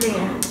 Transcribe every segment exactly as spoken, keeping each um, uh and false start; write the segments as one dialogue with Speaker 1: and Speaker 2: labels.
Speaker 1: Isaiah.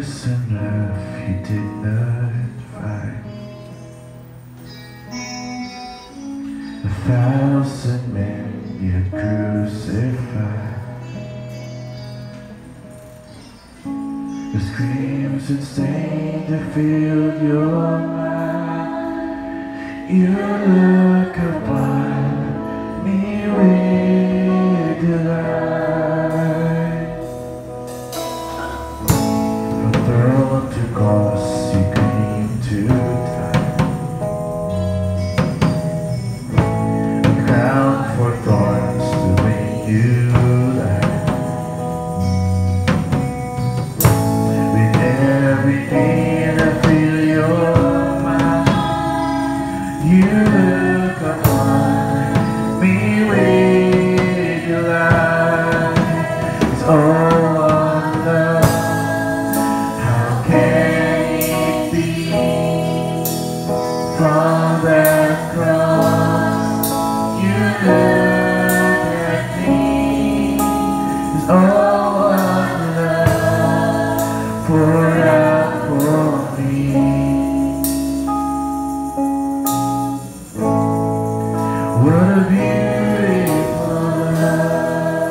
Speaker 1: grace and love he did not find. A thousand men yet crucified. The screams and stain that filled your mind. You look upon me with delight. From throne to cross you came to die. A crown for thorns to make you light. With every pain I feel your mind. You look upon me with your light. It's all on love. How can it be? From that cross you look at me. It's all on love poured out for me. What a beautiful love.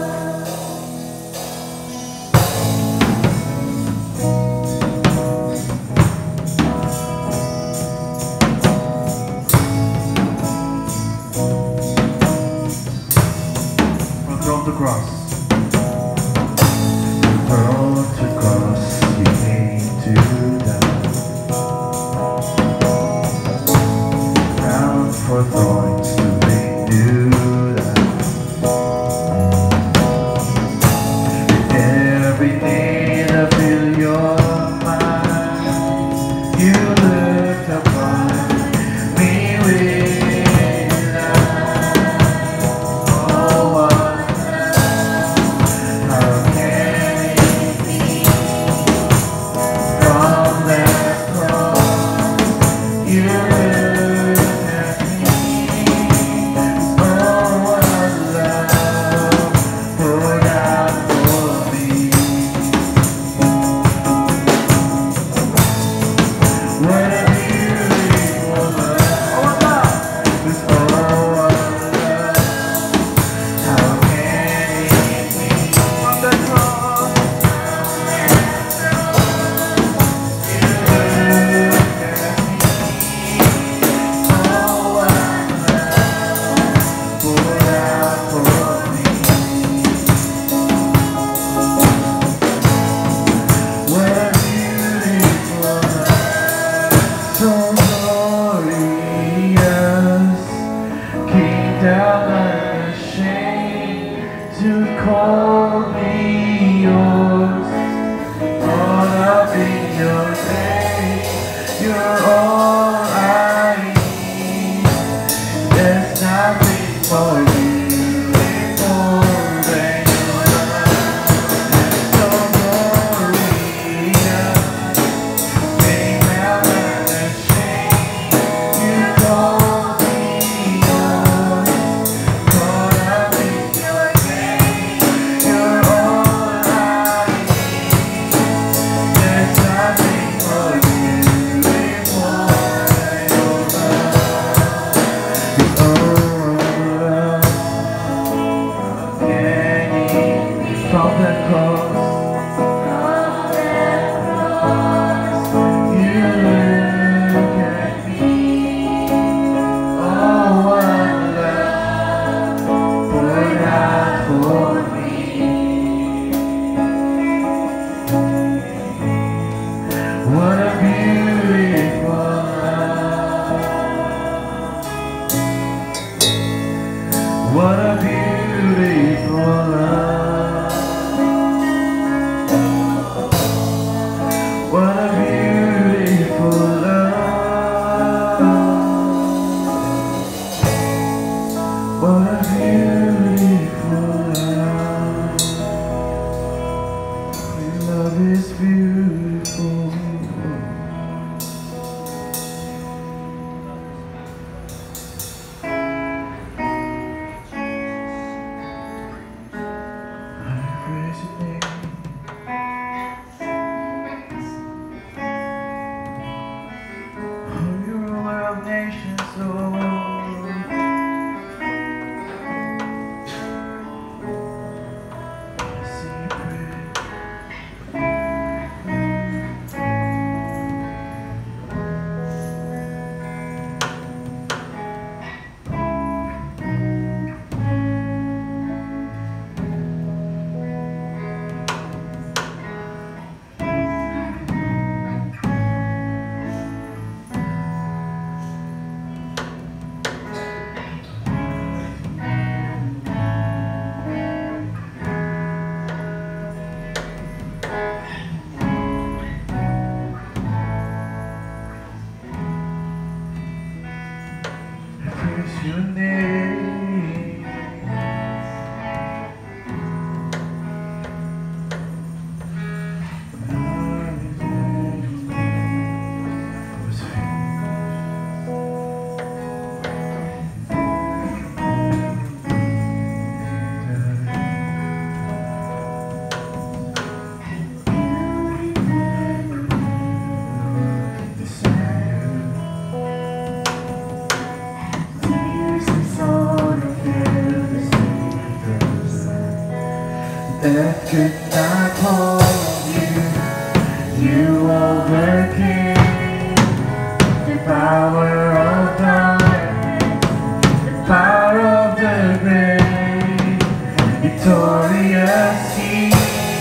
Speaker 1: From throne to cross. From throne to cross you came to die. Crown for thorns to make you light. With everything I feel your mind. You looked upon me with light. Oh, what how can it be? From that cross you looked at me. Oh, what love poured out for me. What a beautiful love. It's all what love. How can it be? From the cross you looked at me. Oh, what love poured out for me. What a beautiful love. So glorious, came down unashamed to call me yours. All up in your name, you're all I need. There's nothing more beautiful than your love. So glorious, came down unashamed. You called me yours. Caught up in your name, Death could not hold you. You overcame the power of darkness, the power of the grave. Victorious King,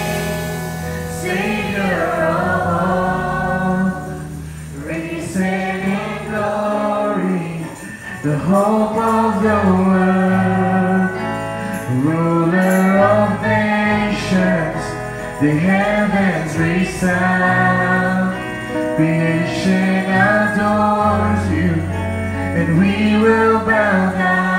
Speaker 1: Savior of all, risen in glory, the hope of the world, ruler of nations, the heavens resound, creation adores you, and we will bow down.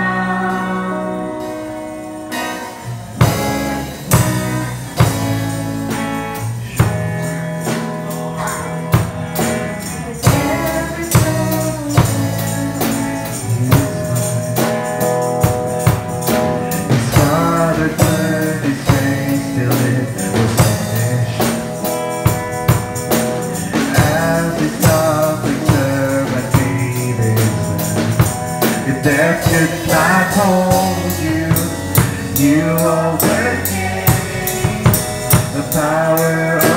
Speaker 1: Death could not hold you. You overcame the power of